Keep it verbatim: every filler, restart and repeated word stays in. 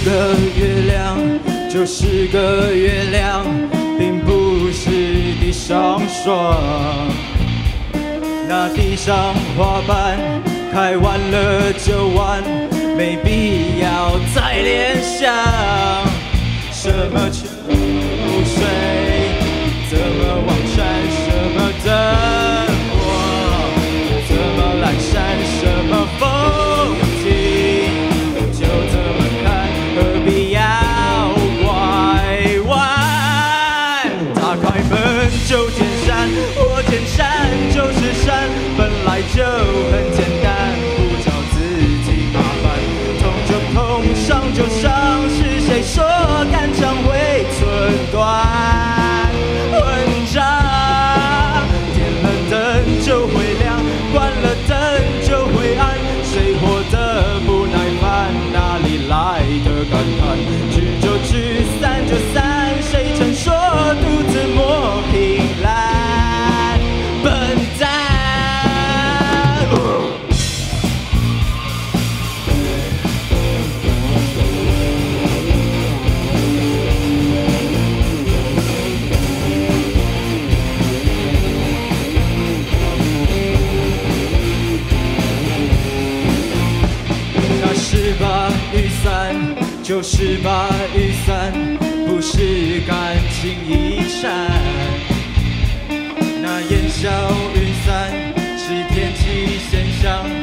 个月亮，就是个月亮，并不是地上霜。那地上花瓣开完了就完，没必要再联想。什么秋水，怎么望山，什么灯火，怎么阑珊，什么风景，就这么看，何必要拐弯？打开门就见山，我见山就是山，本来就很简单，不找自己麻烦，痛就痛，伤就伤，是谁说肝肠会寸断？文章点了灯就会亮，关了灯就会暗，谁活得不耐烦？哪里来的感叹？聚就聚，散就散，谁曾说独自磨平烂？笨蛋！那是把雨伞，就是把雨伞，不是感情遗产。那烟消云散，是天气现象。